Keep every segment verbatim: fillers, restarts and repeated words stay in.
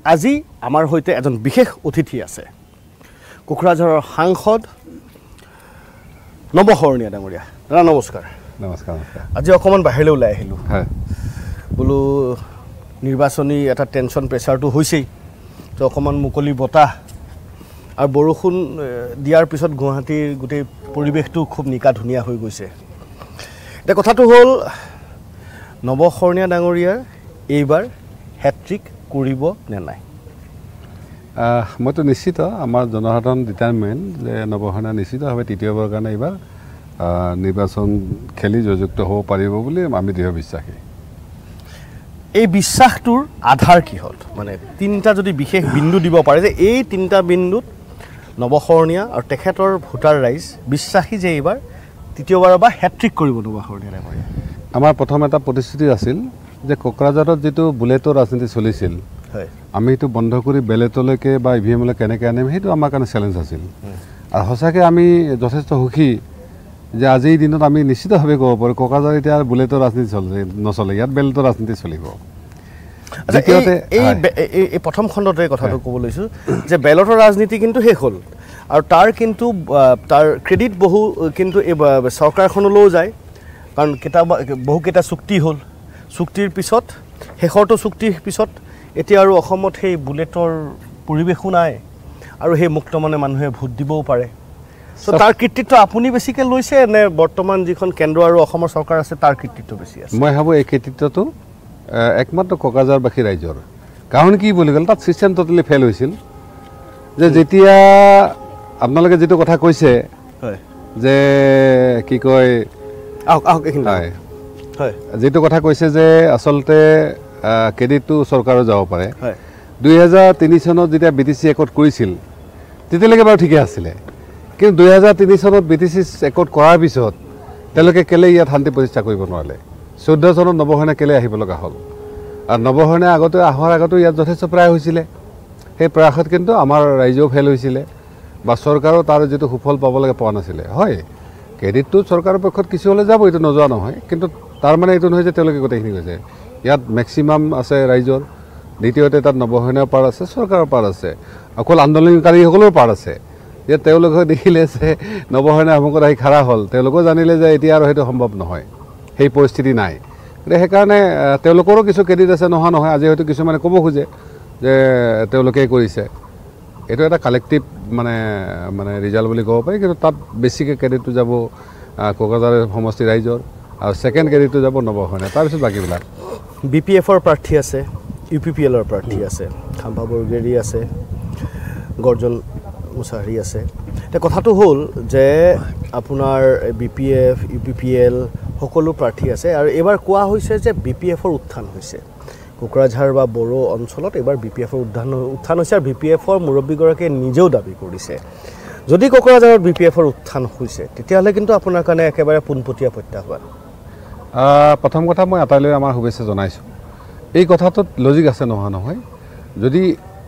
আজি আমাৰ হৈতে এজন বিশেষ অতিথি আছে কোকৰাঝাৰৰ সাংসদ নৱশৰণীয়া ডাঙৰীয়া দাদা নমস্কাৰ নমস্কাৰ নমস্কাৰ আজি অকমান বাহিৰলৈ ওলাই আহিলো হয় বলো নিৰ্বাচনী এটা টেনচন প্ৰেছাৰটো হৈছেই তো অকমান মুকলি বতাহ আৰু বৰষুণ দিয়াৰ পিছত গুৱাহাটীৰ গোটেই পৰিৱেশটো খুব নিকা ধুনীয়া হৈ গৈছে এটা কথাটো হ'ল নৱশৰণীয়া ডাঙৰীয়াৰ এইবাৰ হ্যাট্ৰিক কৰিব নে নাই মইতো নিশ্চিত আমাৰ জনসাধাৰণ ডিটাৰমেণ্ট যে নৱশৰণীয়া নিশ্চিতভাৱে তৃতীয়বাৰৰ কাৰণে এইবাৰ নিৰ্বাচন খেলি জয়যুক্ত হ'ব পাৰিব বুলি আমি দৃঢ় বিশ্বাসী এই বিশ্বাসটোৰ আধাৰ কি হ'ল মানে তিনিটা যদি বিশেষ বিন্দু দিব পাৰে যে এই তিনিটা বিন্দুত নৱশৰণীয়া আৰু তেখেতৰ ভোটাৰ ৰাইজ বিশ্বাসী যে এইবাৰ তৃতীয়বাৰৰ বা হ্যাট্ৰিক কৰিব নৱশৰণীয়া ডাঙৰীয়া আমাৰ প্ৰথম এটা প্ৰতিশ্ৰুতি আছিল যে কোকৰাঝাৰত যেটো বুলেটৰ ৰাজনীতি চলিছিল হয় আমি এটো বন্ধ কৰি বেলেটলৈকে বা ইভিএমলৈ কেনেকৈ আনিম সেইটো আমাৰ কাৰণে চেলেঞ্জ আছিল আৰু সঁচাকৈ আমি যথেষ্ট সুখী যে আজিৰ দিনত আমি নিশ্চিতভাৱে ক'ব পাৰোঁ কোকৰাঝাৰ এতিয়া বুলেটৰ ৰাজনীতি চলে নচলে ইয়াত বেলেটৰ ৰাজনীতি চলিব এই প্ৰথম খণ্ডতে কথাটো ক'ব লৈছোঁ যে বেলটৰ ৰাজনীতি কিন্তু শেষ হ'ল আৰু তাৰ কিন্তু তাৰ ক্ৰেডিট বহু কিন্তু এই চৰকাৰখনলৈও যায় কাৰণ কেইটাবা বহুকেইটা চুক্তি হ'ল চুক্তিৰ পিছত শেষৰটো চুক্তিৰ পিছত এতিয়া আৰু অসমত সেই বুলেটৰ পৰিৱেশো নাই আৰু সেই মুক্ত মনে মানুহে ভোট দিবও পাৰে সো তাৰ কৃতিত্ব আপুনি বেছিকৈ লৈছে নে বৰ্তমান যিখন কেন্দ্ৰ আৰু অসমৰ চৰকাৰ আছে তাৰ কৃতিত্ব বেছি আছে মই ভাবোঁ এই কৃতিত্বটো একমাত্ৰ কোকৰাঝাৰবাসী ৰাইজৰ কাৰণ কি বুলি ক'লে তাত ছিষ্টেম ট'টেলি ফেইল হৈছিল যে যেতিয়া আপোনালোকে যিটো কথা কৈছে হয় যে কি কয় আহক আহক এইখিনি হয় হয় যেটো কথা কৈছে যে আসলতে ক্ৰেডিটটো চৰকাৰৰ যাব পাৰে হয় দুই হাজাৰ তিনি চনত যেতিয়া বিটিসি একট কৰিছিল তেতিয়ালৈকে বাৰু ঠিকে আছিল কিন্তু দুই হাজাৰ তিনি চনত বিটিসি একট কৰাৰ পিছত তেওঁলোকে কেলে ইয়াত শান্তি প্ৰতিষ্ঠা কৰিব নোৱাৰিলে চৈধ্য চনত নৱশৰণীয়া কেলে আহিব লগা হ'ল আৰু নৱশৰণীয়া আগতে আহাৰ আগতে ইয়াত যথেষ্ট প্ৰায় হৈছিলে সেই প্ৰয়াসত কিন্তু আমাৰ ৰাইজেও ফেল হৈছিলে বা চৰকাৰো তাৰ যেটো সুফল পাব লাগে পোৱা নাছিলে হয় ক্ৰেডিটটো চৰকাৰৰ পক্ষত কিছু হ'লে যাব এইটো নযোৱা নহয় কিন্তু তাৰ মানে এইটো নহয় যে তেওঁলোকে গোটেইখিনি কৈছে ইয়াত মেক্সিমাম আছে ৰাইজৰ দ্বিতীয়তে তাত নৱশৰণীয়াৰ পাৰ আছে চৰকাৰৰ পাৰ আছে অকল আন্দোলনকাৰীসকলৰ পাৰ আছে যে তেওঁলোকে দেখিলে যে নৱশৰণীয়া সন্মুখত আহি খাৰা হ'ল তেওঁলোকেও জানিলে যে এতিয়া আৰু সেইটো সম্ভৱ নহয় সেই পৰিস্থিতি নাই গতিকে সেইকাৰণে তেওঁলোকৰো কিছু ক্ৰেডিট আছে নহয় নহয় আজি হয়তো কিছুমানে ক'ব খোজে যে তেওঁলোকেই কৰিছে এইটো এটা কালেক্টিভ মানে মানে ৰিজাল্ট বুলি ক'ব পাৰি কিন্তু তাত বেছিকৈ ক্ৰেডিটটো যাব কোকৰাঝাৰ সমষ্টি ৰাইজৰ আৰু ছেকেণ্ড ক্ৰেডিটটো যাব নৱশৰণীয়া তাৰপিছত বাকীবিলাক বি পি এফৰ প্ৰাৰ্থী আছে ইউ পি পি এলৰ প্ৰাৰ্থী আছে খাম্পা বৰগেৰী আছে গৰ্জন মুছাহাৰী আছে এতিয়া কথাটো হ'ল যে আপোনাৰ B P F U P P L সকলো প্ৰাৰ্থী আছে আৰু এইবাৰ কোৱা হৈছে যে বি পি এফৰ উত্থান হৈছে কোকৰাঝাৰ বা বড়ো অঞ্চলত এইবাৰ বি পি এফৰ উত্থান উত্থান হৈছে আৰু বি পি এফৰ মুৰব্বীগৰাকীয়ে নিজেও দাবী কৰিছে যদি কোকৰাঝাৰত বি পি এফৰ উত্থান হৈছে তেতিয়াহ'লে কিন্তু আপোনাৰ কাৰণে একেবাৰে পোনপটীয়া প্ৰত্যাহ্বান প্ৰথম কথা মই আটাইলৈ আমাৰ শুভেচ্ছা জনাইছোঁ এই কথাটোত লজিক আছে নহয় নহয় যদি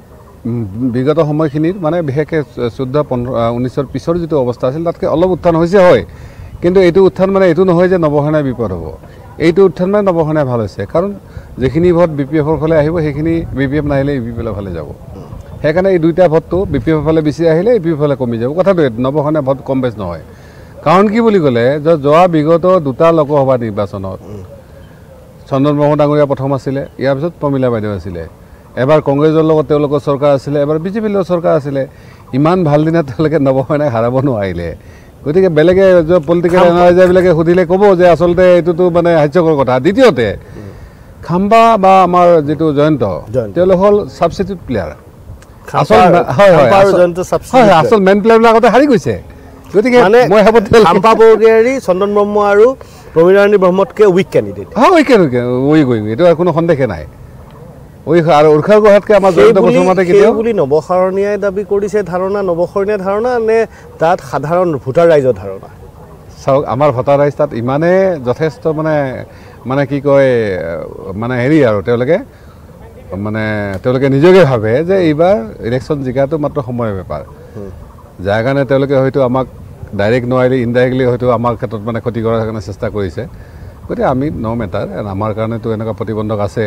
বিগত সময়খিনিত মানে বিশেষকৈ চৈধ্য পোন্ধৰ ঊনৈছৰ পিছৰ যিটো অৱস্থা আছিল তাতকৈ অলপ উত্থান হৈছে হয় কিন্তু এইটো উত্থান মানে এইটো নহয় যে নৱশৰণীয়া বিপদ হ'ব এইটো উত্থান মানে নৱশৰণীয়া ভাল হৈছে কাৰণ যিখিনি ভোট বি পি এফৰ ফালে আহিব সেইখিনি বি পি এফ নাহিলে ইউ পি পি এলৰ ফালে যাব সেইকাৰণে এই দুইটা ভোটটো বি পি এফৰ ফালে বেছি আহিলে ইউ পি এফৰ ফালে কমি যাব কথাটো নৱশৰণীয়া ভোট কম বেছ নহয় কাৰণ কি বুলি ক'লে যে যোৱা বিগত দুটা লোকসভা নিৰ্বাচনত চন্দন ব্ৰহ্ম ডাঙৰীয়া প্ৰথম আছিলে ইয়াৰ পিছত প্ৰমীলা বাইদেউ আছিলে এবাৰ কংগ্ৰেছৰ লগত তেওঁলোকৰ চৰকাৰ আছিলে এবাৰ বিজেপিৰ লগত চৰকাৰ আছিলে ইমান ভাল দিনত তেওঁলোকে নৱশৰণীয়াক হাৰাব নোৱাৰিলে গতিকে বেলেগে পলিটিকেল এনালাইজাৰবিলাকে সুধিলে ক'ব যে আচলতে এইটোতো মানে হাস্যকৰ কথা দ্বিতীয়তে খাম্বা বা আমাৰ যিটো জয়ন্ত তেওঁলোক হ'ল ছাবষ্টিটিউট প্লেয়াৰ আচল হয় হয় আচল মেইন প্লেয়াৰবিলাক হাৰি গৈছে গতিকে মই ভাবোঁ খাম্পা বৰগেৰী চন্দন ব্ৰহ্ম আৰু প্ৰমীলাৰাণী ব্ৰহ্মতকৈ উইক কেণ্ডিডেট হয় উইক উইক উইক এইটো কোনো সন্দেহে নাই উইক আৰু উৰ্খাৰ গোহাতকৈ আমাৰ জয়ন্ত বসুমতাৰীয়ে কেতিয়াও বুলি নৱশৰণীয়াই দাবী কৰিছে ধাৰণা নৱশৰণীয়া ধাৰণা নে তাত সাধাৰণ ভোটাৰ ৰাইজৰ ধাৰণা চাওক আমাৰ ভোটাৰ ৰাইজ তাত ইমানে যথেষ্ট মানে মানে কি কয় মানে হেৰি আৰু তেওঁলোকে মানে তেওঁলোকে নিজকে ভাবে যে এইবাৰ ইলেকশ্যন জিকাটো মাত্ৰ সময়ৰ বেপাৰ যাৰ কাৰণে তেওঁলোকে হয়তো আমাক ডাইৰেক্ট নোৱাৰিলে ইনডাইৰেক্টলি হয়তো আমাৰ ক্ষেত্ৰত মানে ক্ষতি কৰাৰ কাৰণে চেষ্টা কৰিছে গতিকে আমি ন মেটাৰ আমাৰ কাৰণেতো এনেকুৱা প্ৰতিবন্ধক আছে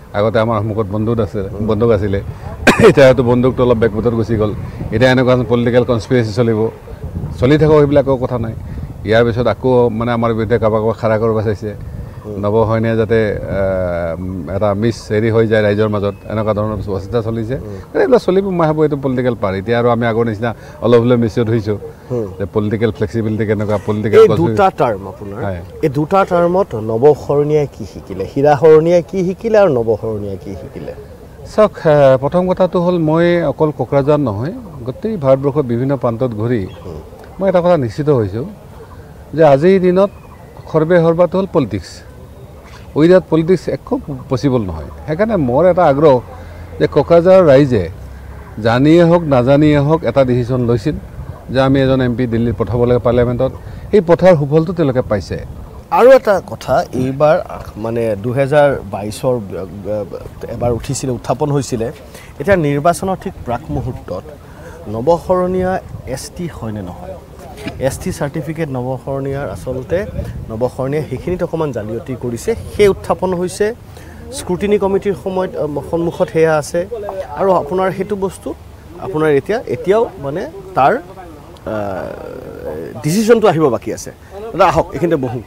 আগতে আমাৰ সন্মুখত বন্দুক আছে বন্দুক আছিলে এতিয়া হয়তো বন্দুকটো অলপ বেকবুটত গুচি গ'ল এতিয়া এনেকুৱা পলিটিকেল কনস্পিৰেচি চলিব চলি থাকক সেইবিলাকৰ কথা নাই ইয়াৰ পিছত আকৌ মানে আমাৰ বিৰুদ্ধে কাৰোবাক কাৰোবাক খাৰা কৰিব চাইছে নৱশৰণীয়া যাতে এটা মিছ হেৰি হৈ যায় ৰাইজৰ মাজত এনেকুৱা ধৰণৰ ব্যৱস্থা চলিছে এইবিলাক চলিব মই ভাবোঁ এইটো পলিটিকেল পাৰ্ট এতিয়া আৰু আমি আগৰ নিচিনা অলপ হ'লেও মিছড হৈছোঁ যে পলিটিকেল ফ্লেক্সিবিলিটি কেনেকুৱা পলিটিকেল দুটা টাৰ্ম আপোনাৰ এই দুটা টাৰ্মত নৱশৰণীয়াই কি শিকিলে হীৰাশৰণীয়াই কি শিকিলে আৰু নৱশৰণীয়াই কি শিকিলে চাওক প্ৰথম কথাটো হ'ল মই অকল কোকৰাঝাৰ নহয় গোটেই ভাৰতবৰ্ষৰ বিভিন্ন প্ৰান্তত ঘূৰি মই এটা কথা নিশ্চিত হৈছোঁ যে আজিৰ দিনত সৰ্বে সৰ্বাটো হ'ল পলিটিক্স উইদাউট পলিটিক্স একো পচিবল নহয় সেইকাৰণে মোৰ এটা আগ্ৰহ যে কোকৰাঝাৰৰ ৰাইজে জানিয়ে হওক নাজানিয়ে হওক এটা ডিচিশ্যন লৈছিল যে আমি এজন এম পি দিল্লীত পঠাব লাগে পাৰ্লিয়ামেণ্টত সেই পঠাৰ সুফলটো তেওঁলোকে পাইছে আৰু এটা কথা এইবাৰ মানে দুহেজাৰ বাইছৰ এবাৰ উঠিছিলে উত্থাপন হৈছিলে এতিয়া নিৰ্বাচনৰ ঠিক প্ৰাক মুহূৰ্তত নৱশৰণীয়া এছ টি হয়নে নহয় এছ টি চাৰ্টিফিকেট নৱশৰণীয়াৰ আচলতে নৱশৰণীয়া সেইখিনিত অকণমান জালিয়াতি কৰিছে সেই উত্থাপন হৈছে স্ক্ৰুটিনি কমিটিৰ সময়ত সন্মুখত সেয়া আছে আৰু আপোনাৰ সেইটো বস্তু আপোনাৰ এতিয়া এতিয়াও মানে তাৰ ডিচিশ্যনটো আহিব বাকী আছে দাদা আহক এইখিনিতে বহোঁ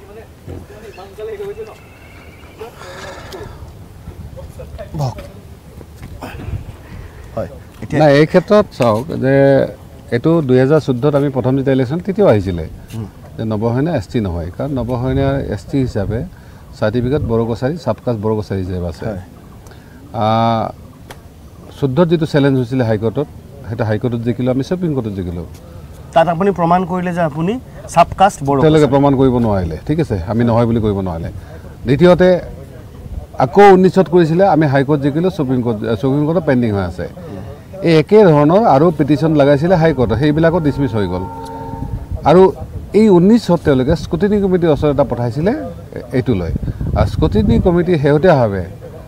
হয় না এই ক্ষেত্ৰত চাওক যে এইটো দুহেজাৰ চৈধ্যত আমি প্ৰথম যেতিয়া ইলেকশ্যন তেতিয়াও আহিছিলে যে নৱশৰণীয়া এছ টি নহয় কাৰণ নৱশৰণীয়াৰ এছ টি হিচাপে চাৰ্টিফিকেট বড়ো কছাৰী চাবকাষ্ট বড়ো কছাৰী হিচাপে আছে চৈধ্যত যিটো চেলেঞ্জ হৈছিলে হাইকোৰ্টত সেইটো হাইকোৰ্টত জিকিলোঁ আমি সুপ্ৰিম কোৰ্টত জিকিলোঁ তাত আপুনি প্ৰমাণ কৰিলে যে আপুনি চাবকাষ্ট বড়ো তেওঁলোকে প্ৰমাণ কৰিব নোৱাৰিলে ঠিক আছে আমি নহয় বুলি কৰিব নোৱাৰিলে দ্বিতীয়তে আকৌ ঊনৈছত কৰিছিলে আমি হাইকোৰ্ট জিকিলোঁ সুপ্ৰিম কোৰ্ট সুপ্ৰিম কোৰ্টত পেণ্ডিং হৈ আছে এই একে ধৰণৰ আৰু পিটিশ্যন লগাইছিলে হাইকোৰ্টত সেইবিলাকো ডিছমিছ হৈ গ'ল আৰু এই ঊনৈছত তেওঁলোকে স্ক্ৰুটিনি কমিটিৰ ওচৰত এটা পঠাইছিলে এইটো লৈ আৰু স্ক্ৰুটিনি কমিটি শেহতীয়াভাৱে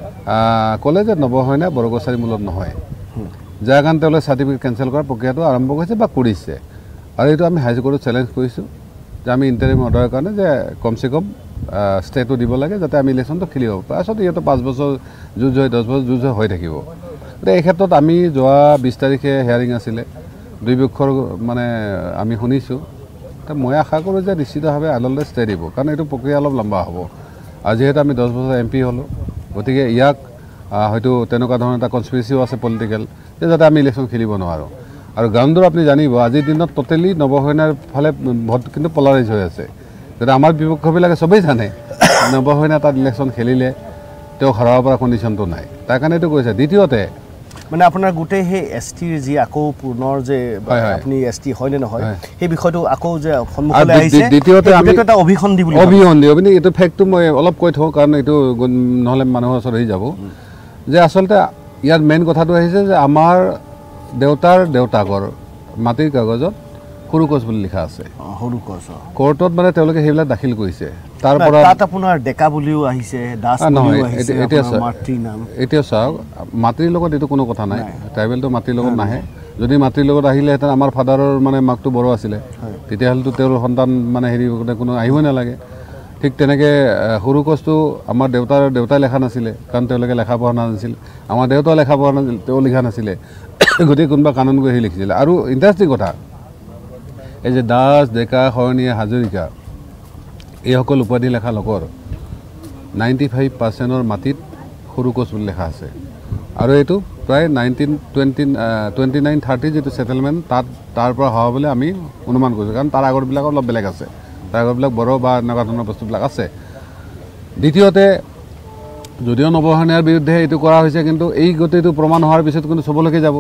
ক'লে যে নৱশৰণীয়া বড়ো কছাৰী মূলত নহয় যাৰ কাৰণে তেওঁলোকে চাৰ্টিফিকেট কেঞ্চেল কৰাৰ প্ৰক্ৰিয়াটো আৰম্ভ কৰিছে বা কৰিছে আৰু এইটো আমি হাইকোৰ্টত চেলেঞ্জ কৰিছোঁ যে আমি ইণ্টাৰিম অৰ্ডাৰৰ কাৰণে যে কমচে কম ষ্টেটো দিব লাগে যাতে আমি ইলেকশ্যনটো খেলিব পাৰোঁ আচলতে ইহঁতো পাঁচ বছৰ যুঁজ হয় দহ বছৰ যুঁজ হৈ থাকিব গতিকে এই ক্ষেত্ৰত আমি যোৱা বিছ তাৰিখে হেয়াৰিং আছিলে দুই পক্ষৰ মানে আমি শুনিছোঁ মই আশা কৰোঁ যে নিশ্চিতভাৱে আদালতে ষ্টে দিব কাৰণ এইটো প্ৰক্ৰিয়া অলপ লম্বা হ'ব আৰু যিহেতু আমি দহ বছৰ এম পি হ'লোঁ গতিকে ইয়াক হয়তো তেনেকুৱা ধৰণৰ এটা কনস্পিৰেচিও আছে পলিটিকেল যে যাতে আমি ইলেকশ্যন খেলিব নোৱাৰোঁ আৰু গ্ৰাউণ্ডৰ আপুনি জানিব আজিৰ দিনত টোটেলি নৱশৰণীয়াৰ ফালে ভোট কিন্তু পলাৰাইজ হৈ আছে গতিকে আমাৰ বিপক্ষবিলাকে চবেই জানে নৱশৰণীয়া তাত ইলেকশ্যন খেলিলে তেওঁ হৰাব পৰা কণ্ডিশ্যনটো নাই তাৰ কাৰণে এইটো কৈছে দ্বিতীয়তে মানে আপোনাৰ গোটেই সেই এছ টিৰ যি আকৌ পুনৰ যে আপুনি এছ টি হয়নে নহয় সেই বিষয়টো আকৌ যে সন্মুখলৈ আহিছে দ্বিতীয়তে আমি এটা অভিসন্ধি বুলি অভিসন্ধি আপুনি এইটো ফেক্টটো মই অলপ কৈ থওঁ কাৰণ এইটো নহ'লে মানুহৰ ওচৰত আহি যাব যে আচলতে ইয়াত মেইন কথাটো আহিছে যে আমাৰ দেউতাৰ দেউতাকৰ মাটিৰ কাগজত সৰু কোচ বুলি লিখা আছে সৰু কোচ কোৰ্টত মানে তেওঁলোকে সেইবিলাক দাখিল কৰিছে তাৰ পৰা তাত আপোনাৰ ডেকা বুলিও আহিছে দাস বুলিও আহিছে এতিয়া মাতৃ নাম এতিয়া চাওক মাতৃৰ লগত এইটো কোনো কথা নাই ট্ৰাইবেলটো মাতৃৰ লগত নাহে যদি মাতৃৰ লগত আহিলেহেঁতেন আমাৰ ফাদাৰৰ মানে মাকটো বড়ো আছিলে তেতিয়াহ'লেতো তেওঁৰ সন্তান মানে হেৰি কোনো আহিবই নালাগে ঠিক তেনেকৈ সৰু কোচটো আমাৰ দেউতাৰ দেউতাই লেখা নাছিলে কাৰণ তেওঁলোকে লেখা পঢ়া নাজানিছিল আমাৰ দেউতাও লেখা পঢ়া নাছিল তেওঁ লিখা নাছিলে গতিকে কোনোবা কানুন গৈ আহি লিখিছিলে আৰু ইণ্টাৰেষ্টিং কথা এই যে দাস ডেকা শৰণীয়া হাজৰিকা এইসকল উপাধি লেখা লোকৰ নাইণ্টি ফাইভ পাৰ্চেণ্টৰ মাটিত সৰু কোচ বুলি লেখা আছে আৰু এইটো প্ৰায় nineteen twenty twenty nine thirty যিটো ছেটেলমেণ্ট তাত তাৰ পৰা হোৱা বুলি আমি অনুমান কৰিছোঁ কাৰণ তাৰ আগৰবিলাক অলপ বেলেগ আছে তাৰ আগৰবিলাক বড়ো বা এনেকুৱা ধৰণৰ বস্তুবিলাক আছে দ্বিতীয়তে যদিও নৱশৰণীয়াৰ বিৰুদ্ধে এইটো কৰা হৈছে কিন্তু এই গোটেইটো প্ৰমাণ হোৱাৰ পিছত কিন্তু চবলৈকে যাব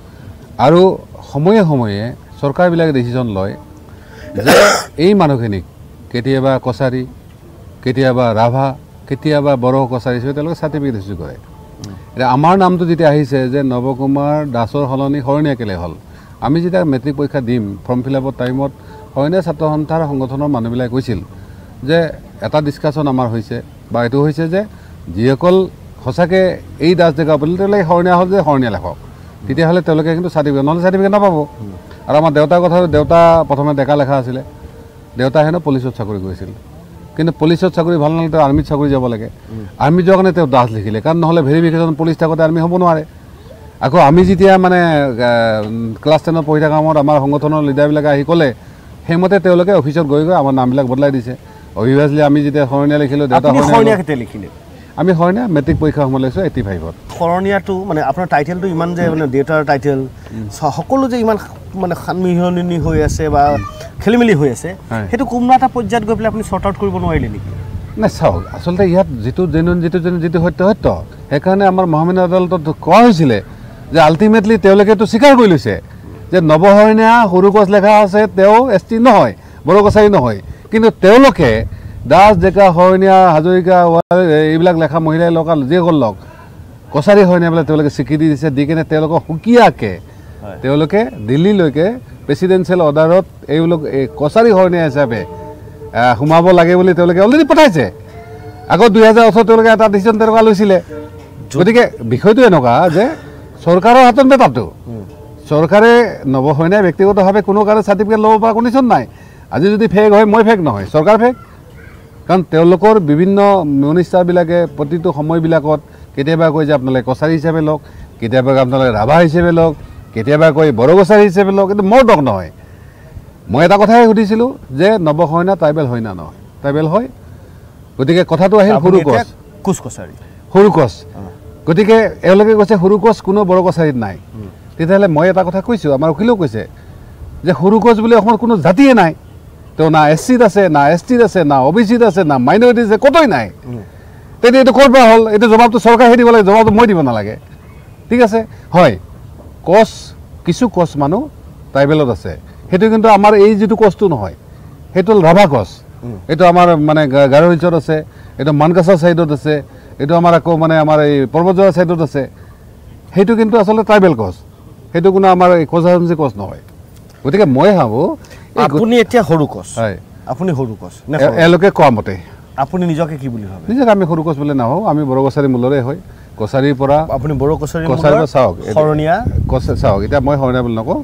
আৰু সময়ে সময়ে চৰকাৰবিলাকে ডিচিশ্যন লয় যে এই মানুহখিনিক কেতিয়াবা কছাৰী কেতিয়াবা ৰাভা কেতিয়াবা বড়ো কছাৰী হিচাপে তেওঁলোকে চাৰ্টিফিকেট ইছ্যু কৰে এতিয়া আমাৰ নামটো যেতিয়া আহিছে যে নৱকুমাৰ দাসৰ সলনি শৰণীয়া কেলে হ'ল আমি যেতিয়া মেট্ৰিক পৰীক্ষা দিম ফৰ্ম ফিল আপৰ টাইমত শৰণীয়া ছাত্ৰ সন্থাৰ সংগঠনৰ মানুহবিলাকে কৈছিল যে এটা ডিছকাশ্যন আমাৰ হৈছে বা এইটো হৈছে যে যিসকল সঁচাকৈ এই দাস ডেকা বুলি তেওঁলোকে শৰণীয়া হ'ল যে শৰণীয়া লেখক তেতিয়াহ'লে তেওঁলোকে কিন্তু চাৰ্টিফিকেট নহ'লে চাৰ্টিফিকেট নাপাব আৰু আমাৰ দেউতাৰ কথা দেউতা প্ৰথমে ডেকা লেখা আছিলে দেউতা হেনো পুলিচত চাকৰি কৰিছিল কিন্তু পুলিচত চাকৰি ভাল নালাগে তেওঁ আৰ্মিত চাকৰি যাব লাগে আৰ্মিত যোৱাৰ কাৰণে তেওঁ দাস লিখিলে কাৰণ নহ'লে ভেৰিফিকেশ্যন পুলিচ থাকোঁতে আৰ্মি হ'ব নোৱাৰে আকৌ আমি যেতিয়া মানে ক্লাছ টেনত পঢ়ি থকা সময়ত আমাৰ সংগঠনৰ লিডাৰবিলাকে আহি ক'লে সেইমতে তেওঁলোকে অফিচত গৈ গৈ আমাৰ নামবিলাক বদলাই দিছে অভিভাৱকলি আমি যেতিয়া শৰণীয়া লিখিলোঁ দেউতা শৰণীয়া কেতিয়া লিখিলে আমি শৰণীয়া মেট্ৰিক পৰীক্ষাৰ সময়ত লৈছোঁ এইটি ফাইভত শৰণীয়াটো মানে আপোনাৰ টাইটেলটো ইমান যে মানে দেউতাৰ টাইটেল সকলো যে ইমান মানে সানমিহলনি হৈ আছে বা খেলি মেলি হৈ আছে সেইটো কোনোবা এটা পৰ্যায়ত গৈ পেলাই আপুনি শ্বৰ্ট আউট কৰিব নোৱাৰিলে নেকি নাই চাওক আচলতে ইয়াত যিটো জেনুইন যিটো জেনুইন যিটো সত্য সত্য সেইকাৰণে আমাৰ মহামান্য আদালতত কোৱা হৈছিলে যে আল্টিমেটলি তেওঁলোকেতো স্বীকাৰ কৰি লৈছে যে নৱশৰণীয়া সৰু কছ লেখা আছে তেওঁ এছ টি নহয় বড়ো কছাৰী নহয় কিন্তু তেওঁলোকে দাস ডেকা শৰণীয়া হাজৰিকা এইবিলাক লেখা মহিলাই লগা যিসকল লগ কছাৰী শৰণীয়া বোলে তেওঁলোকে স্বীকৃতি দিছে দি কিনে তেওঁলোকক সুকীয়াকৈ তেওঁলোকে দিল্লীলৈকে প্ৰেচিডেঞ্চিয়েল অৰ্ডাৰত এইবিলাক এই কছাৰী শৰণীয়া হিচাপে সোমাব লাগে বুলি তেওঁলোকে অলৰেডি পঠাইছে আকৌ দুহেজাৰ ওঠৰ তেওঁলোকে এটা ডিচিশ্যন তেনেকুৱা লৈছিলে গতিকে বিষয়টো এনেকুৱা যে চৰকাৰৰ হাতত বেটাটো চৰকাৰে নৱশৰণীয়া ব্যক্তিগতভাৱে কোনো কাৰণে চাৰ্টিফিকেট ল'ব পৰা কণ্ডিশ্যন নাই আজি যদি ফেক হয় মই ফেক নহয় চৰকাৰ ফেক কাৰণ তেওঁলোকৰ বিভিন্ন মিনিষ্টাৰবিলাকে প্ৰতিটো সময়বিলাকত কেতিয়াবা কয় যে আপোনালোকে কছাৰী হিচাপে লওক কেতিয়াবা আপোনালোকে ৰাভা হিচাপে লওক কেতিয়াবা কয় বড়ো কছাৰী হিচাপে লওক কিন্তু মোৰ দক নহয় মই এটা কথাই সুধিছিলোঁ যে নৱশৰণীয়া ট্ৰাইবেল হয় না নহয় ট্ৰাইবেল হয় গতিকে কথাটো আহিল সৰু কছ কোচ কছাৰী সৰু কছ গতিকে এওঁলোকে কৈছে সৰু কছ কোনো বড়ো কছাৰীত নাই তেতিয়াহ'লে মই এটা কথা কৈছোঁ আমাৰ উকিলেও কৈছে যে সৰু কছ বুলি অসমত কোনো জাতিয়ে নাই তো না এছ চিত আছে না এছ টিত আছে না অ' বি চিত আছে না মাইনৰিটিত আছে ক'তোই নাই তেতিয়া এইটো ক'ৰ পৰা হ'ল এইটো জবাবটো চৰকাৰে দিব লাগে জবাবটো মই দিব নালাগে ঠিক আছে হয় কছ কিছু কছ মানুহ ট্ৰাইবেলত আছে সেইটো কিন্তু আমাৰ এই যিটো কছটো নহয় সেইটো হ'ল ৰাভা কছ এইটো আমাৰ মানে গাৰো হিলছত আছে এইটো মানকাছাৰ ছাইডত আছে এইটো আমাৰ আকৌ মানে আমাৰ এই পৰ্বতজোৰা ছাইডত আছে সেইটো কিন্তু আচলতে ট্ৰাইবেল কছ সেইটো কোনো আমাৰ এই কছাৰী কছ নহয় গতিকে মই ভাবোঁ আপুনি এতিয়া সৰু কছ হয় আপুনি সৰু কছ এওঁলোকে কোৱা মতে আপুনি নিজকে কি বুলি ভাবে নিজকে আমি সৰু কছ বুলি নাভাবোঁ আমি বড়ো কছাৰী মূলৰে হয় কছাৰীৰ পৰা আপুনি বড়ো কছাৰী কছাৰী চাওক শৰণীয়া কছ চাওক এতিয়া মই শৰণীয়া বুলি নকওঁ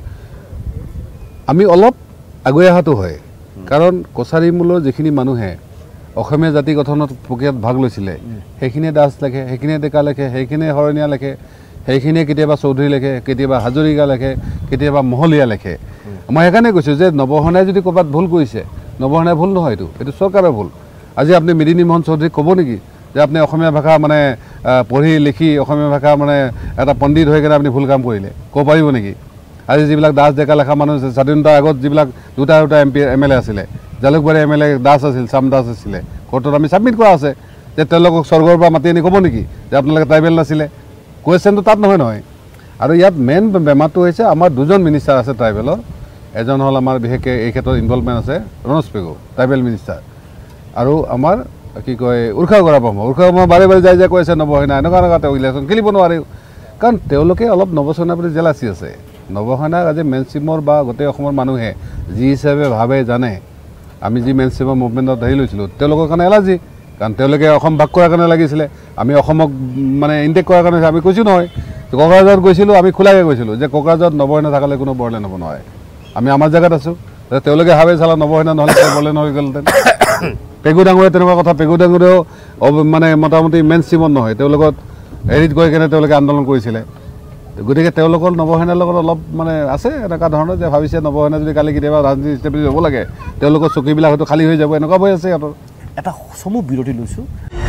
আমি অলপ আগুৱাই অহাটো হয় কাৰণ কছাৰী মূলৰ যিখিনি মানুহে অসমীয়া জাতি গঠনত প্ৰক্ৰিয়াত ভাগ লৈছিলে সেইখিনিয়ে দাস লেখে সেইখিনিয়ে ডেকা লেখে সেইখিনিয়ে শৰণীয়া লেখে সেইখিনিয়ে কেতিয়াবা চৌধুৰী লেখে কেতিয়াবা হাজৰিকা লেখে কেতিয়াবা মহলীয়া লেখে মই সেইকাৰণে কৈছোঁ যে নৱশৰণীয়াই যদি ক'ৰবাত ভুল কৰিছে নৱশৰণীয়াই ভুল নহয় এইটো এইটো চৰকাৰৰ ভুল আজি আপুনি মৃদুনী মোহন চৌধুৰীক ক'ব নেকি যে আপুনি অসমীয়া ভাষা মানে পঢ়ি লিখি অসমীয়া ভাষা মানে এটা পণ্ডিত হৈ কিনে আপুনি ভুল কাম কৰিলে ক'ব পাৰিব নেকি আজি যিবিলাক দাস ডেকা লেখা মানুহ স্বাধীনতাৰ আগত যিবিলাক দুটা দুটা M P M L A আছিলে Jalukbari M L A Das আছিল চাম দাস আছিলে কোৰ্টত আমি ছাবমিট কৰা আছে যে তেওঁলোকক স্বৰ্গৰ পৰা মাতি আনি ক'ব নেকি যে আপোনালোকে ট্ৰাইবেল নাছিলে কুৱেশ্যনটো তাত নহয় নহয় আৰু ইয়াত মেইন বেমাৰটো হৈছে আমাৰ দুজন মিনিষ্টাৰ আছে ট্ৰাইবেলৰ এজন হ'ল আমাৰ বিশেষকৈ এই ক্ষেত্ৰত ইনভলভমেণ্ট আছে ৰণোজ পেগু ট্ৰাইবেল মিনিষ্টাৰ আৰু আমাৰ কি কয় উৰ্ষা গৰাব্ৰহ্ম উৰ্ষা গৰাব্ৰহ্ম বাৰে বাৰে যাই যাই কৈ আছে নৱশৰণীয়া এনেকুৱা এনেকুৱা তেওঁ ইলেকশ্যন খেলিব নোৱাৰে কাৰণ তেওঁলোকে অলপ নৱশৰণীয়াৰ প্ৰতি জেলাচি আছে নৱশৰণীয়াক আজি মেইন ষ্ট্ৰীমৰ বা গোটেই অসমৰ মানুহে যি হিচাপে ভাবে জানে আমি যি মেইন ষ্ট্ৰীমৰ মুভমেণ্টত ধৰি লৈছিলোঁ তেওঁলোকৰ কাৰণে এলাৰ্জি কাৰণ তেওঁলোকে অসম ভাগ কৰাৰ কাৰণে লাগিছিলে আমি অসমক মানে ইনটেক কৰাৰ কাৰণে আমি কৈছোঁ নহয় কোকৰাঝাৰত গৈছিলোঁ আমি খোলাকৈ কৈছিলোঁ যে কোকৰাঝাৰত নৱশৰণীয়া থকালে কোনো বৰলেণ্ড হ'ব নোৱাৰে আমি আমাৰ জেগাত আছোঁ তেওঁলোকে ভাবে চালা নৱশৰণীয়া নহ'লে বৰলেণ্ড হৈ গ'লহেঁতেন পেগু ডাঙৰে তেনেকুৱা কথা পেগু ডাঙৰেও মানে মোটামুটি মেইন ষ্ট্ৰীমত নহয় তেওঁলোকত হেৰিত গৈ কেনে তেওঁলোকে আন্দোলন কৰিছিলে গতিকে তেওঁলোকৰ নৱশৰণীয়াৰ লগত অলপ মানে আছে এনেকুৱা ধৰণৰ যে ভাবিছে নৱশৰণীয়া যদি কালি কেতিয়াবা ৰাজনীতি ষ্টেবিলিটি হ'ব লাগে তেওঁলোকৰ চকীবিলাক হয়তো খালী হৈ যাব এনেকুৱা হৈ আছে সিহঁতৰ এটা চমু বিৰতি লৈছোঁ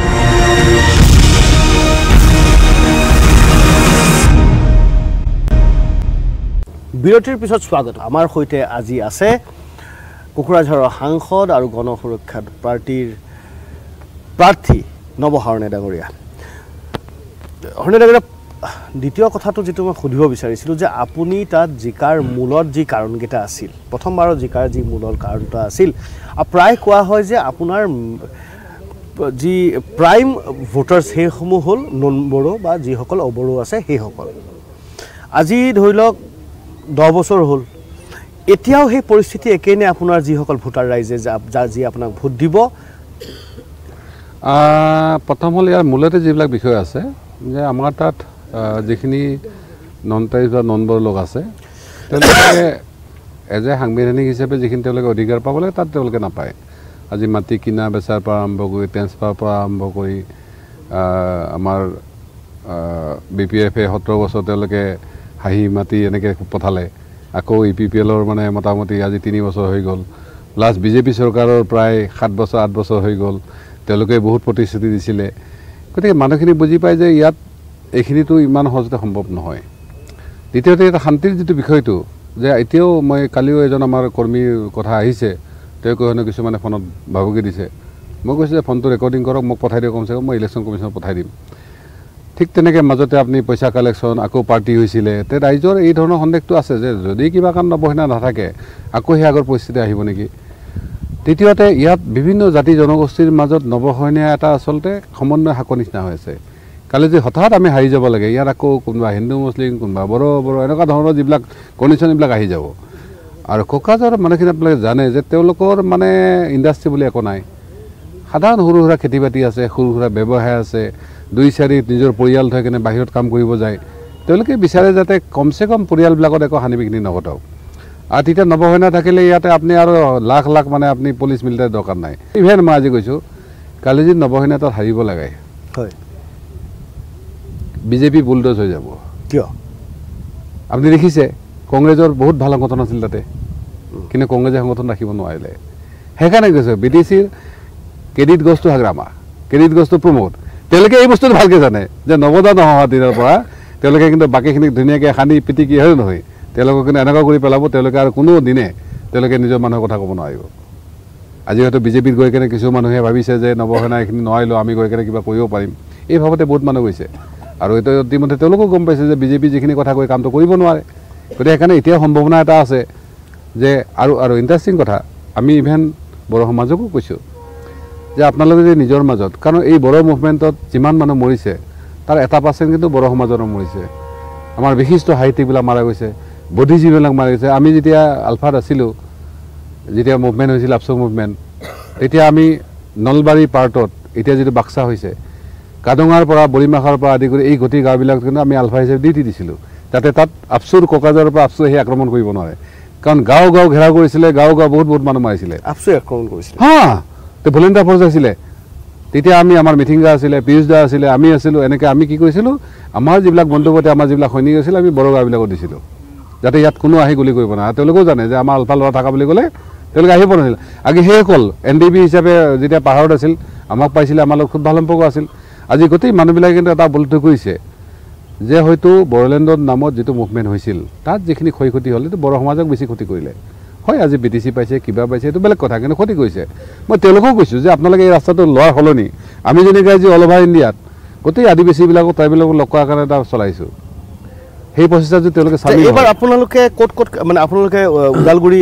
বিৰতিৰ পিছত স্বাগত আমাৰ সৈতে আজি আছে কোকৰাঝাৰৰ সাংসদ আৰু গণ সুৰক্ষা পাৰ্টিৰ প্ৰাৰ্থী নৱশৰণীয়া ডাঙৰীয়া শৰণীয়া ডাঙৰীয়া দ্বিতীয় কথাটো যিটো মই সুধিব বিচাৰিছিলোঁ যে আপুনি তাত জিকাৰ মূলত যি কাৰণকেইটা আছিল প্ৰথমবাৰৰ জিকাৰ যি মূলৰ কাৰণটো আছিল প্ৰায় কোৱা হয় যে আপোনাৰ যি প্ৰাইম ভোটাৰ্ছ সেইসমূহ হ'ল নন বড়ো বা যিসকল অবড়ো আছে সেইসকল আজি ধৰি লওক দহ বছৰ হ'ল এতিয়াও সেই পৰিস্থিতি একেই নে আপোনাৰ যিসকল ভোটাৰ ৰাইজে যি আপোনাক ভোট দিব প্ৰথম হ'ল ইয়াৰ মূলতে যিবিলাক বিষয় আছে যে আমাৰ তাত যিখিনি নন ট্ৰাইবছ বা নন বড়ো লোক আছে তেওঁলোকে এজ এ সাংবিধানিক হিচাপে যিখিনি তেওঁলোকে অধিকাৰ পাব লাগে তাত তেওঁলোকে নাপায় আজি মাটি কিনা বেচাৰ পৰা আৰম্ভ কৰি ট্ৰেন্সফাৰ পৰা আৰম্ভ কৰি আমাৰ বি পি এফে সত্তৰ বছৰ তেওঁলোকে হাঁহি মাতি এনেকৈ পঠালে আকৌ ইউ পি পি এলৰ মানে মোটামুটি আজি তিনি বছৰ হৈ গ'ল প্লাছ বিজেপি চৰকাৰৰ প্ৰায় সাত বছৰ আঠ বছৰ হৈ গ'ল তেওঁলোকে বহুত প্ৰতিশ্ৰুতি দিছিলে গতিকে মানুহখিনি বুজি পায় যে ইয়াত এইখিনিতো ইমান সহজতে সম্ভৱ নহয় দ্বিতীয়তে এটা শান্তিৰ যিটো বিষয়টো যে এতিয়াও মই কালিও এজন আমাৰ কৰ্মীৰ কথা আহিছে তেওঁ কৈছে কিছুমানে ফোনত ভাবুকি দিছে মই কৈছোঁ যে ফোনটো ৰেকৰ্ডিং কৰক মোক পঠাই দিয়ক কমচে কম মই ইলেকশ্যন কমিশ্যনত পঠাই দিম ঠিক তেনেকৈ মাজতে আপুনি পইচা কালেকশ্যন আকৌ পাৰ্টি হৈছিলে তে ৰাইজৰ এই ধৰণৰ সন্দেহটো আছে যে যদি কিবা কাৰণ নবসেনা নাথাকে আকৌ সেই আগৰ পৰিস্থিতি আহিব নেকি তৃতীয়তে ইয়াত বিভিন্ন জাতি জনগোষ্ঠীৰ মাজত নৱসৈনীয়া এটা আচলতে সমন্বয় শাকৰ নিচিনা হৈ আছে কালি যে হঠাৎ আমি হাৰি যাব লাগে ইয়াত আকৌ কোনোবা হিন্দু মুছলিম কোনোবা বড়ো বড়ো এনেকুৱা ধৰণৰ যিবিলাক কণ্ডিশ্যন এইবিলাক আহি যাব আৰু কোকৰাঝাৰৰ মানুহখিনি আপোনালোকে জানে যে তেওঁলোকৰ মানে ইণ্ডাষ্ট্ৰি বুলি একো নাই সাধাৰণ সৰু সুৰা খেতি বাতি আছে সৰু সুৰা ব্যৱসায় আছে দুই চাৰি নিজৰ পৰিয়াল থৈ কিনে বাহিৰত কাম কৰিব যায় তেওঁলোকে বিচাৰে যাতে কমচে কম পৰিয়ালবিলাকত একো হানি বিঘিনি নঘটাওক আৰু তেতিয়া নৱসৈনা থাকিলে ইয়াতে আপুনি আৰু লাখ লাখ মানে আপুনি পুলিচ মিলিটাৰী দৰকাৰ নাই ইভেন মই আজি কৈছোঁ কালি যদি নৱসৈনা তাত হাৰিব লাগে হয় বিজেপি বুলডজ হৈ যাব কিয় আপুনি দেখিছে কংগ্ৰেছৰ বহুত ভাল সংগঠন আছিল তাতে কিন্তু কংগ্ৰেছে সংগঠন ৰাখিব নোৱাৰিলে সেইকাৰণে কৈছোঁ বি টি চিৰ credit goes to Hagrama credit goes to Pramod তেওঁলোকে এই বস্তুটো ভালকৈ জানে যে নৱদা নোহোৱা দিনৰ পৰা তেওঁলোকে কিন্তু বাকীখিনিক ধুনীয়াকৈ সানি পিটিকি হয় নহয় তেওঁলোকক কিন্তু এনেকুৱা কৰি পেলাব তেওঁলোকে আৰু কোনো দিনে তেওঁলোকে নিজৰ মানুহৰ কথা ক'ব নোৱাৰিব আজি হয়তো বিজেপিত গৈ কেনে কিছু মানুহে ভাবিছে যে নৱসেনা এইখিনি নোৱাৰিলোঁ আমি গৈ কেনে কিবা কৰিব পাৰিম এই ভাৱতে বহুত মানুহ গৈছে আৰু এইটো ইতিমধ্যে তেওঁলোকেও গম পাইছে যে বিজেপি যিখিনি কথা কৈ কামটো কৰিব নোৱাৰে গতিকে সেইকাৰণে এতিয়া সম্ভাৱনা এটা আছে যে আৰু আৰু ইণ্টাৰেষ্টিং কথা আমি ইভেন বড়ো সমাজকো কৈছোঁ যে আপোনালোকে যে নিজৰ মাজত কাৰণ এই বড়ো মুভমেণ্টত যিমান মানুহ মৰিছে তাৰ এটা পাৰ্চেণ্ট কিন্তু বড়ো সমাজৰো মৰিছে আমাৰ বিশিষ্ট সাহিত্যিকবিলাক মাৰা গৈছে বুদ্ধিজীৱীবিলাক মাৰা গৈছে আমি যেতিয়া আলফাত আছিলোঁ যেতিয়া মুভমেণ্ট হৈছিল আপচু মুভমেণ্ট তেতিয়া আমি নলবাৰী পাৰ্টত এতিয়া যিটো বাক্সা হৈছে কাদঙাৰ পৰা বৰিমাখাৰ পৰা আদি কৰি এই গতি গাঁওবিলাক কিন্তু আমি আলফা হিচাপে দি দি দিছিলোঁ যাতে তাত আপচুৰ কোকৰাঝাৰৰ পৰা আপচু আহি আক্ৰমণ কৰিব নোৱাৰে কাৰণ গাঁও গাঁও ঘেৰাও কৰিছিলে গাঁও গাঁও বহুত বহুত মানুহ মাৰিছিলে আপচুৱে আক্ৰমণ কৰিছিলে হা তো ভলেণ্টিয়াৰ ফ'ৰ্চ আছিলে তেতিয়া আমি আমাৰ মিথিংগা আছিলে পিয়ুষ দা আছিলে আমি আছিলোঁ এনেকৈ আমি কি কৰিছিলোঁ আমাৰ যিবিলাক বন্দুকতে আমাৰ যিবিলাক সৈনিক আছিলে আমি বড়ো গাঁওবিলাকত দিছিলোঁ যাতে ইয়াত কোনো আহি গুলি কৰিব নোৱাৰে তেওঁলোকেও জানে যে আমাৰ আলফা ল'ৰা থকা বুলি ক'লে তেওঁলোকে আহিব নোৱাৰিল আগে সেইসকল এন ডি বি হিচাপে যেতিয়া পাহাৰত আছিল আমাক পাইছিলে আমাৰ লগত খুব ভাল সম্পৰ্ক আছিল আজি গোটেই মানুহবিলাকে কিন্তু এটা বলটো কৰিছে যে হয়তো বড়োলেণ্ডৰ নামত যিটো মুভমেণ্ট হৈছিল তাত যিখিনি ক্ষয় ক্ষতি হ'ল সেইটো বড়ো সমাজক বেছি ক্ষতি কৰিলে হয় আজি বি টি চি পাইছে কিবা পাইছে এইটো বেলেগ কথা কিন্তু ক্ষতি কৰিছে মই তেওঁলোকেও কৈছোঁ যে আপোনালোকে এই ৰাস্তাটো লোৱাৰ সলনি আমি যেনেকৈ আজি অল অভাৰ ইণ্ডিয়াত গোটেই আদিবাসীবিলাকক ট্ৰাইবেলক লগ কৰাৰ কাৰণে এটা চলাইছোঁ সেই প্ৰচেষ্টা যদি তেওঁলোকে চালি এইবাৰ আপোনালোকে ক'ত ক'ত মানে আপোনালোকে ওদালগুৰি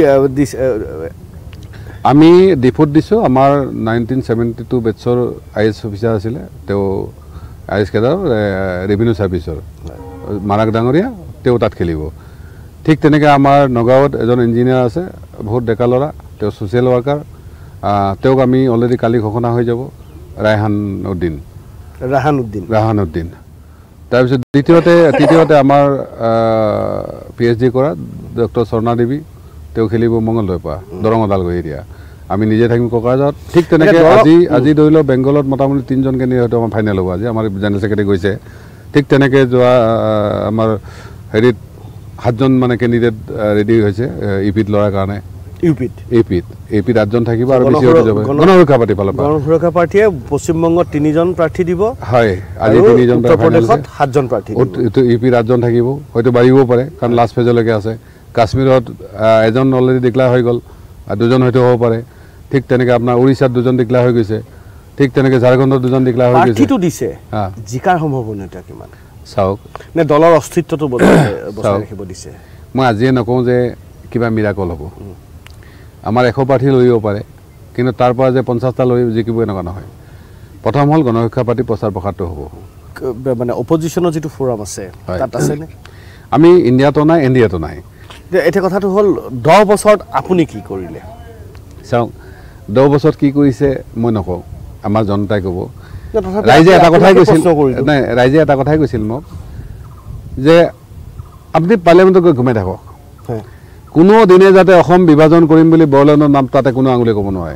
আমি ডিফুত দিছোঁ আমাৰ নাইনটিন ছেভেণ্টি টু বেটছৰ আই এছ অফিচাৰ আছিলে তেওঁ আই এছ কেডাৰ ৰেভিনিউ ছাৰ্ভিচৰ মাৰাক ডাঙৰীয়া তেওঁ তাত খেলিব ঠিক তেনেকৈ আমাৰ নগাঁৱত এজন ইঞ্জিনিয়াৰ আছে বহুত ডেকা ল'ৰা তেওঁ ছ'চিয়েল ৱাৰ্কাৰ তেওঁক আমি অলৰেডি কালি ঘোষণা হৈ যাব ৰায়হান উদ্দিন ৰাহান উদ্দিন ৰাহান উদ্দিন তাৰপিছত দ্বিতীয়তে তৃতীয়তে আমাৰ পি এইচ ডি কৰা ডক্টৰ স্বৰ্ণা দেৱী তেওঁ খেলিব মঙলদৈৰ পৰা দৰং ওদালগুৰি এৰিয়া আমি নিজে থাকিম কোকৰাঝাৰত ঠিক তেনেকৈ আজি আজি ধৰি লওক বেংগলত মোটামুটি তিনিজন কেন্দ্ৰীয় হয়তো আমাৰ ফাইনেল হ'ব আজি আমাৰ জেনেৰেল ছেক্ৰেটাৰী গৈছে ঠিক তেনেকৈ যোৱা আমাৰ হেৰিত সাতজন মানে কেণ্ডিডেট ৰেডি হৈছে ইউ পিত ল'ৰাৰ কাৰণে ইউ পিত এ পিত এ পিত আঠজন থাকিব আৰু বেছি যাব গণসুৰক্ষা পাৰ্টি ফালৰ পৰা গণসুৰক্ষা পাৰ্টীয়ে পশ্চিমবংগত তিনিজন প্ৰাৰ্থী দিব হয় আজি তিনিজন উত্তৰ প্ৰদেশত সাতজন প্ৰাৰ্থী ইউ পিত আঠজন থাকিব হয়তো বাঢ়িবও পাৰে কাৰণ লাষ্ট ফেজলৈকে আছে কাশ্মীৰত এজন অলৰেডি ডিক্লেয়াৰ হৈ গ'ল আৰু দুজন হয়তো হ'ব পাৰে ঠিক তেনেকৈ আপোনাৰ উৰিষ্যাত দুজন ডিক্লেয়াৰ হৈ গৈছে ঠিক তেনেকৈ ঝাৰখণ্ডত দুজন ডিক্লেয়াৰ হৈ গৈছে প্ৰাৰ্থীটো দিছে জিকাৰ সম্ভাৱনা কিমান চাওক নে দলৰ অস্তিত্বটো বজাই ৰাখিব দিছে মই আজিয়ে নকওঁ যে কিবা মিৰাকল হ'ব আমাৰ এশ প্ৰাৰ্থী লৈ আহিব পাৰে কিন্তু তাৰ পৰা যে পঞ্চাছটা লৈ জিকিব এনেকুৱা নহয় প্ৰথম হ'ল গণসুৰক্ষা পাৰ্টি প্ৰচাৰ প্ৰসাৰটো হ'ব মানে অপজিশ্যনৰ যিটো ফৰাম আছে তাত আছেনে আমি ইণ্ডিয়াতো নাই ইণ্ডিয়াতো নাই এতিয়া কথাটো হ'ল দহ বছৰত আপুনি কি কৰিলে চাওক দহ বছৰত কি কৰিছে মই নকওঁ আমাৰ জনতাই ক'ব ৰাইজে এটা কথাই কৈছিল নাই ৰাইজে এটা কথাই কৈছিল মোক যে আপুনি পাৰ্লিয়ামেণ্টত গৈ ঘুমাই থাকক কোনো দিনে যাতে অসম বিভাজন কৰিম বুলি বড়োলেণ্ডৰ নাম তাতে কোনো আঙুলি ক'ব নোৱাৰে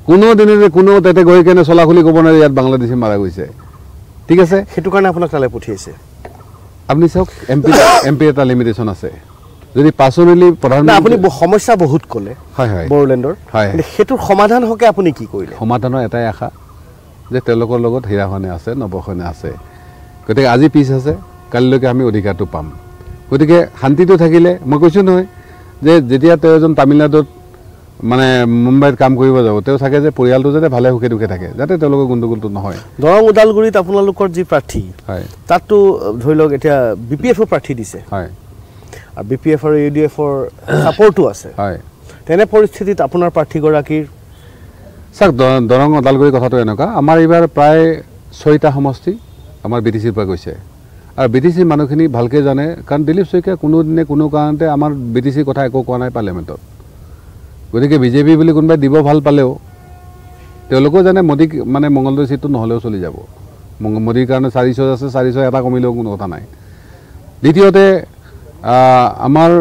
কোনো দিনে যে কোনো তাতে গৈ কেনে চলাখুলি ক'ব নোৱাৰে ইয়াত বাংলাদেশী মাৰা গৈছে ঠিক আছে সেইটো কাৰণে আপোনাক তালৈ পঠিয়াইছে আপুনি চাওক এমপি এমপি এটা লিমিটেশন আছে যদি পাৰ্সোনালি প্ৰধান না আপুনি সমস্যা বহুত ক'লে হয় হয় বড়োলেণ্ডৰ কিন্তু হেতুৰ সমাধান হকে আপুনি কি কৰিলে সমাধানৰ এটাই আশা যে তেওঁলোকৰ লগত হিৰাখনে আছে নৱখনে আছে গতিকে আজি পিছ আছে কালিলৈকে আমি অধিকাৰটো পাম গতিকে শান্তিটো থাকিলে মই কৈছোঁ নহয় যে যেতিয়া তেওঁ এজন তামিলনাডুত মানে মুম্বাইত কাম কৰিব যাব তেওঁ থাকে যে পৰিয়ালটো যাতে ভালে সুখে দুখে থাকে যাতে তেওঁলোকৰ গণ্ডগোলটো নহয় দৰং ওদালগুৰিত আপোনালোকৰ যি প্ৰাৰ্থী হয় তাততো ধৰি লওক এতিয়া বি পি এফৰ প্ৰাৰ্থী দিছে হয় আৰু বি পি এফ আৰু ইউ ডি এফৰ ছাপৰ্টো আছে হয় তেনে পৰিস্থিতিত আপোনাৰ প্ৰাৰ্থীগৰাকীৰ চাওক দৰং ওদালগুৰি কথাটো এনেকুৱা আমাৰ এইবাৰ প্ৰায় ছয়টা সমষ্টি আমাৰ বি টি চিৰ পৰা গৈছে আৰু বি টি চিৰ মানুহখিনি ভালকৈ জানে কাৰণ দিলীপ শইকীয়া কোনোদিনে কোনো কাৰণতে আমাৰ বি টি চিৰ কথা একো কোৱা নাই পাৰ্লিয়ামেণ্টত গতিকে বিজেপি বুলি কোনোবাই দিব ভাল পালেও তেওঁলোকেও জানে মোদীক মানে মংগলদৈ চিটটো নহ'লেও চলি যাব মোদীৰ কাৰণে চাৰিশ আছে চাৰিশ এটা কমিলেও কোনো কথা নাই দ্বিতীয়তে আমাৰ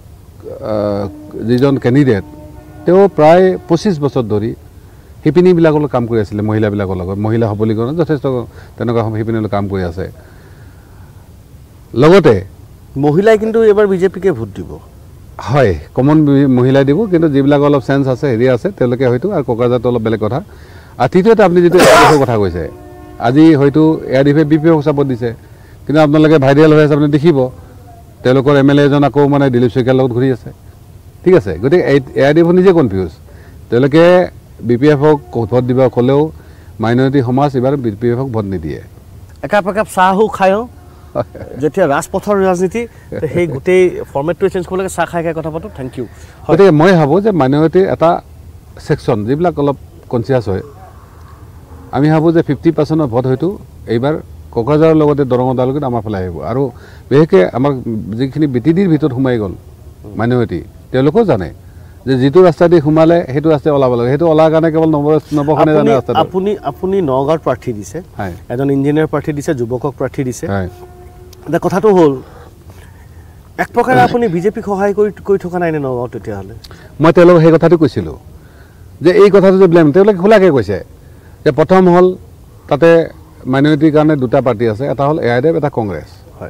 যিজন কেণ্ডিডেট তেওঁ প্ৰায় পঁচিছ বছৰ ধৰি শিপিনীবিলাকৰ লগত কাম কৰি আছিলে মহিলাবিলাকৰ লগত মহিলা সবলীকৰণত যথেষ্ট তেনেকুৱা শিপিনীৰ লগত কাম কৰি আছে লগতে মহিলাই কিন্তু এবাৰ বিজেপিকে ভোট দিব হয় কমন মহিলাই দিব কিন্তু যিবিলাক অলপ চেঞ্চ আছে হেৰি আছে তেওঁলোকে হয়তো আৰু কোকৰাঝাৰটো অলপ বেলেগ কথা আৰু তৃতীয়তে আপুনি যিটো এয়াৰডিফৰ কথা কৈছে আজি হয়তো এয়াৰডিফে বি পি এফক চাপৰ্ট দিছে কিন্তু আপোনালোকে ভাইৰেল হৈ আছে আপুনি দেখিব তেওঁলোকৰ এম এল এজন আকৌ মানে দিলীপ শইকীয়াৰ লগত ঘূৰি আছে ঠিক আছে গতিকে এয়াৰডিফ নিজে কনফিউজ তেওঁলোকে বি পি এফক ভোট দিব ক'লেও মাইনৰিটি সমাজ এইবাৰ বি পি এফক ভোট নিদিয়ে একাপ একাপ চাহো খায়ো যেতিয়া ৰাজপথৰ ৰাজনীতি সেই গোটেই ফৰ্মেটটো চেঞ্জ কৰিব লাগে চাহ খাই খাই কথা পাতো থেংক ইউ গতিকে মই ভাবোঁ যে মাইনৰিটিৰ এটা ছেকশ্যন যিবিলাক অলপ কনচিয়াছ হয় আমি ভাবোঁ যে ফিফটি পাৰ্চেণ্টৰ ভোট হয়তো এইবাৰ কোকৰাঝাৰৰ লগতে দৰং ওদালগুৰিত আমাৰ ফালে আহিব আৰু বিশেষকৈ আমাৰ যিখিনি বি টি ডিৰ ভিতৰত সোমাই গ'ল মাইনৰিটি তেওঁলোকেও জানে যে যিটো ৰাস্তা দি সোমালে সেইটো ৰাস্তাই ওলাব লাগে সেইটো ওলাৰ কাৰণে কেৱল নৱ নৱখনে জানে ৰাস্তাটো আপুনি আপুনি নগাঁৱৰ প্ৰাৰ্থী দিছে এজন ইঞ্জিনিয়াৰ প্ৰাৰ্থী দিছে যুৱকক প্ৰাৰ্থী দিছে এতিয়া কথাটো হ'ল এক প্ৰকাৰে আপুনি বিজেপিক সহায় কৰি কৰি থকা নাই নে নগাঁৱত তেতিয়াহ'লে মই তেওঁলোকক সেই কথাটো কৈছিলোঁ যে এই কথাটো যে ব্লেম তেওঁলোকে খোলাকৈ কৈছে যে প্ৰথম হ'ল তাতে মাইনৰিটিৰ কাৰণে দুটা পাৰ্টি আছে এটা হ'ল এ আই ডি এফ এটা কংগ্ৰেছ হয়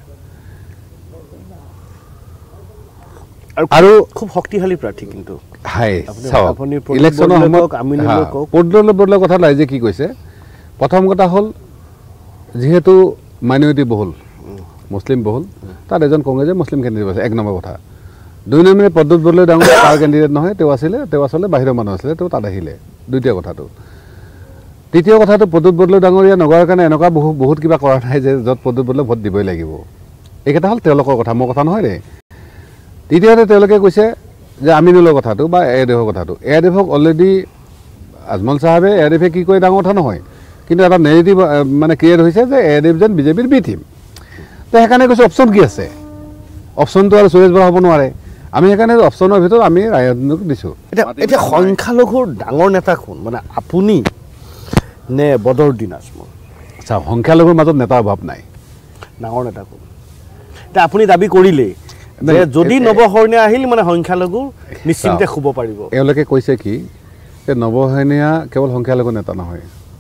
আৰু খুব শক্তিশালী প্ৰাৰ্থী কিন্তু হয় ইলেকশ্যনৰ সময়ত পৰ্টলৰ বদলৰ কথা ৰাইজে কি কৈছে প্ৰথম কথা হ'ল যিহেতু মাইনৰিটি বহুল মুছলিম বহুল তাত এজন কংগ্ৰেছে মুছলিম কেণ্ডিডেট আছে এক নম্বৰ কথা দুই নম্বৰে পদ্মত বদলৈ ডাঙৰ তাৰ কেণ্ডিডেট নহয় তেওঁ আছিলে তেওঁ আচলতে বাহিৰৰ মানুহ আছিলে তেওঁ তাত আহিলে দ্বিতীয় কথাটো তৃতীয় কথাটো পদ্মত বদলৈ ডাঙৰীয়া নগৰৰ কাৰণে এনেকুৱা বহু বহুত কিবা কৰা নাই যে য'ত পদ্মত বদলৈ ভোট দিবই লাগিব এইকেইটা হ'ল তেওঁলোকৰ কথা মোৰ কথা নহয় দেই তৃতীয়তে তেওঁলোকে কৈছে যে আমিনুলৰ কথাটো বা এ আই ডি এফৰ কথাটো এ আই ডি এফক অলৰেডি আজমল চাহাবে এ আই ডি এফে কি কৰে ডাঙৰ কথা নহয় কিন্তু এটা নেগেটিভ মানে ক্ৰিয়েট হৈছে যে এ আই ডি এফ যেন বিজেপিৰ বি টিম তো সেইকাৰণে কৈছোঁ অপশ্যন কি আছে অপশ্যনটো আৰু সুৰেশ বৰা হ'ব নোৱাৰে আমি সেইকাৰণে অপশ্যনৰ ভিতৰত আমি ৰাজনীতিক দিছোঁ এতিয়া এতিয়া সংখ্যালঘুৰ ডাঙৰ নেতা কোন মানে আপুনি নে বদৰুদ্দিন আজমল চাওক সংখ্যালঘুৰ মাজত নেতাৰ অভাৱ নাই ডাঙৰ নেতা কোন এতিয়া আপুনি দাবী কৰিলেই যে যদি নৱশৰণীয়া আহিল মানে সংখ্যালঘু নিশ্চিন্তে শুব পাৰিব এওঁলোকে কৈছে কি যে নৱশৰণীয়া কেৱল সংখ্যালঘু নেতা নহয়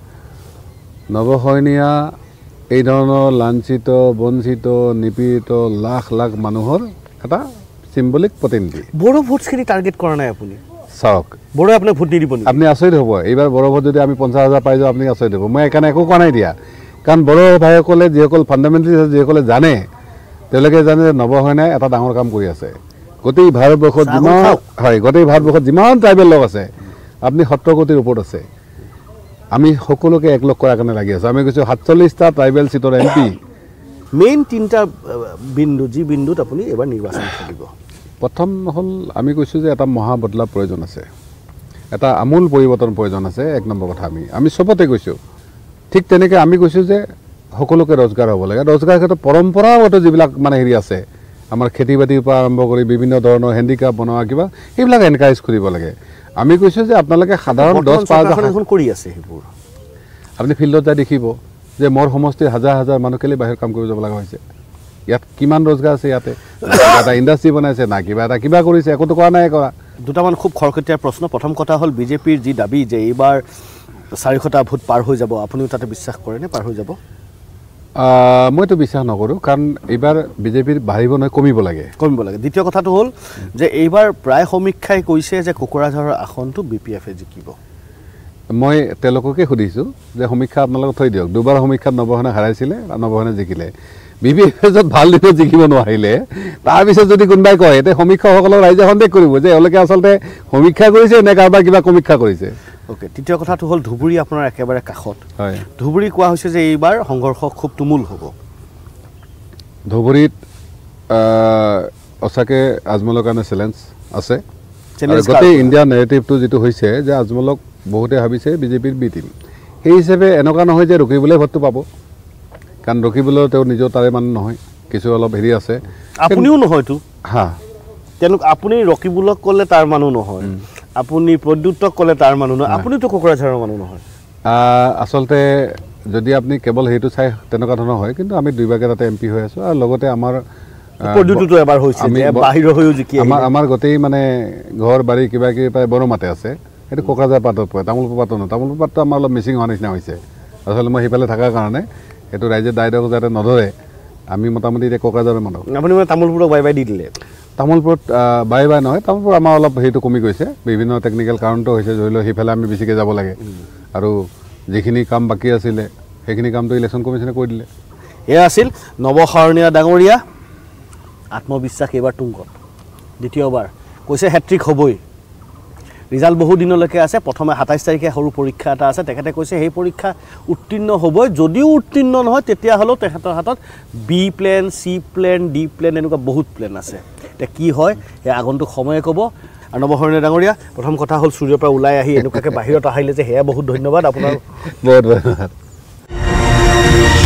নৱশৰণীয়া এই ধৰণৰ লাঞ্ছিত বঞ্চিত নিপীড়িত লাখ লাখ মানুহৰ এটা চিম্বলিক প্ৰতিনিধি বড়ো ভোটখিনি টাৰ্গেট কৰা নাই আপুনি চাওক বড়ো আপোনাক ভোট নিদিব নেকি আপুনি আচৰিত হ'ব এইবাৰ বড়ো ভোট যদি আমি পঞ্চাছ হাজাৰ পাই যাওঁ আপুনি আচৰিত হ'ব মই সেইকাৰণে একো কোৱা নাই দিয়া কাৰণ বড়ো ভাইসকলে যিসকল ফাণ্ডামেণ্টেলিষ্ট আছে যিসকলে জানে তেওঁলোকে জানে যে নৱশৰণীয়াই এটা ডাঙৰ কাম কৰি আছে গোটেই ভাৰতবৰ্ষত যিমান হয় গোটেই ভাৰতবৰ্ষত যিমান ট্ৰাইবেল লগ আছে আপুনি সত্তৰ কোটিৰ ওপৰত আছে আমি সকলোকে একলগ কৰাৰ কাৰণে লাগি আছোঁ আমি কৈছোঁ সাতচল্লিছটা ট্ৰাইবেল চিটৰ এম পি মেইন তিনিটা বিন্দু যি বিন্দুত আপুনি এবাৰ নিৰ্বাচন খেলিব প্ৰথম হ'ল আমি কৈছোঁ যে এটা মহা বদলাৱ প্ৰয়োজন আছে এটা আমূল পৰিৱৰ্তন প্ৰয়োজন আছে এক নম্বৰ কথা আমি আমি চবতে কৈছোঁ ঠিক তেনেকৈ আমি কৈছোঁ যে সকলোকে ৰজগাৰ হ'ব লাগে ৰজগাৰ ক্ষেত্ৰত পৰম্পৰাগত যিবিলাক মানে হেৰি আছে আমাৰ খেতি বাতিৰ পৰা আৰম্ভ কৰি বিভিন্ন ধৰণৰ হেণ্ডিক্ৰাফ্ট বনোৱা কিবা সেইবিলাক এনকাৰেজ কৰিব লাগে আমি কৈছোঁ যে আপোনালোকে সাধাৰণ দহ পাঁচ কৰি আছে সেইবোৰ আপুনি ফিল্ডত যাই দেখিব যে মোৰ সমষ্টিৰ হাজাৰ হাজাৰ মানুহ কেলৈ বাহিৰত কাম কৰিব যাব লগা হৈছে ইয়াত কিমান ৰজগাৰ আছে ইয়াতে এটা ইণ্ডাষ্ট্ৰী বনাইছে না কিবা এটা কিবা কৰিছে একোতো কৰা নাই কৰা দুটামান খুব খৰখেতীয়া প্ৰশ্ন প্ৰথম কথা হ'ল বিজেপিৰ যি দাবী যে এইবাৰ চাৰিশটা ভোট পাৰ হৈ যাব আপুনিও তাতে বিশ্বাস কৰেনে পাৰ হৈ যাব মইতো বিশ্বাস নকৰোঁ কাৰণ এইবাৰ বিজেপিৰ বাঢ়িব নহয় কমিব লাগে কমিব লাগে দ্বিতীয় কথাটো হ'ল যে এইবাৰ প্ৰায় সমীক্ষাই কৈছে যে কোকৰাঝাৰৰ আসনটো বি পি এফে জিকিব মই তেওঁলোককে সুধিছোঁ যে সমীক্ষা আপোনালোকে থৈ দিয়ক দুবাৰ সমীক্ষাত নৱশৰণে হাৰাইছিলে নৱশৰণে জিকিলে বি পি এফে য'ত ভাল দিনত জিকিব নোৱাৰিলে তাৰপিছত যদি কোনোবাই কয় এতিয়া সমীক্ষকসকলক ৰাইজে সন্দেহ কৰিব যে এওঁলোকে আচলতে সমীক্ষা কৰিছে নে কাৰোবাৰ কিবা সমীক্ষা কৰিছে ওকে তৃতীয় কথাটো হ'ল ধুবুৰী আপোনাৰ একেবাৰে কাষত হয় ধুবুৰী কোৱা হৈছে যে এইবাৰ সংঘৰ্ষ খুব তুমুল হ'ব ধুবুৰীত সঁচাকৈ আজমলৰ কাৰণে চেলেঞ্জ আছে গোটেই ইণ্ডিয়া নেৰেটিভটো যিটো হৈছে যে আজমলক বহুতে ভাবিছে বিজেপিৰ বি টিম সেই হিচাপে এনেকুৱা নহয় যে ৰকিবলৈ ভোটটো পাব কাৰণ ৰকিবলৈ তেওঁ নিজৰ তাৰে মানুহ নহয় কিছু অলপ হেৰি আছে আপুনিও নহয়তো হা তেওঁলোক আপুনি ৰকিবুলক ক'লে তাৰ মানুহ নহয় আপুনি প্ৰদ্যুৎক ক'লে তাৰ মানুহ নহয় আপুনিতো কোকৰাঝাৰৰ মানুহ নহয় আচলতে যদি আপুনি কেৱল সেইটো চাই তেনেকুৱা ধৰণৰ হয় কিন্তু আমি দুইবাৰকে তাতে এম পি হৈ আছোঁ আৰু লগতে আমাৰ প্ৰদ্যুৎটো এবাৰ হৈছে বাহিৰৰ হৈও জিকি আমাৰ আমাৰ গোটেই মানে ঘৰ বাৰী কিবা কিবি প্ৰায় বড়োমাতে আছে সেইটো কোকৰাঝাৰ পাতত পৰে তামোলপুৰ পাতত নহয় তামোলপুৰ পাতটো আমাৰ অলপ মিচিং হোৱা নিচিনা হৈছে আচলতে মই সেইফালে থকাৰ কাৰণে সেইটো ৰাইজে দায়িত্ব যাতে নধৰে আমি মোটামুটি এতিয়া কোকৰাঝাৰৰ মানুহ আপুনি মানে তামোলপুৰক বাই বাই দি দিলে তামোলপুৰত বাই বাই নহয় তামোলপুৰ আমাৰ অলপ সেইটো কমি গৈছে বিভিন্ন টেকনিকেল কাৰণটো হৈছে ধৰি লওক সেইফালে আমি বেছিকৈ যাব লাগে আৰু যিখিনি কাম বাকী আছিলে সেইখিনি কামটো ইলেকশ্যন কমিশ্যনে কৰি দিলে এয়া আছিল নৱশৰণীয়া ডাঙৰীয়া আত্মবিশ্বাস এইবাৰ তুংগত দ্বিতীয়বাৰ কৈছে হেট্ৰিক হ'বই ৰিজাল্ট বহু দিনলৈকে আছে প্ৰথমে সাতাইছ তাৰিখে সৰু পৰীক্ষা এটা আছে তেখেতে কৈছে সেই পৰীক্ষা উত্তীৰ্ণ হ'বই যদিও উত্তীৰ্ণ নহয় তেতিয়াহ'লেও তেখেতৰ হাতত B plan C plan D plan এনেকুৱা বহুত প্লেন আছে এতিয়া কি হয় সেই আগন্তুক সময়ে ক'ব আৰু নৱশৰণীয়া ডাঙৰীয়া প্ৰথম কথা হ'ল সূৰ্যৰ পৰা ওলাই আহি এনেকুৱাকৈ বাহিৰত আহিলে যে সেয়া বহুত ধন্যবাদ আপোনাৰ বহুত ধন্যবাদ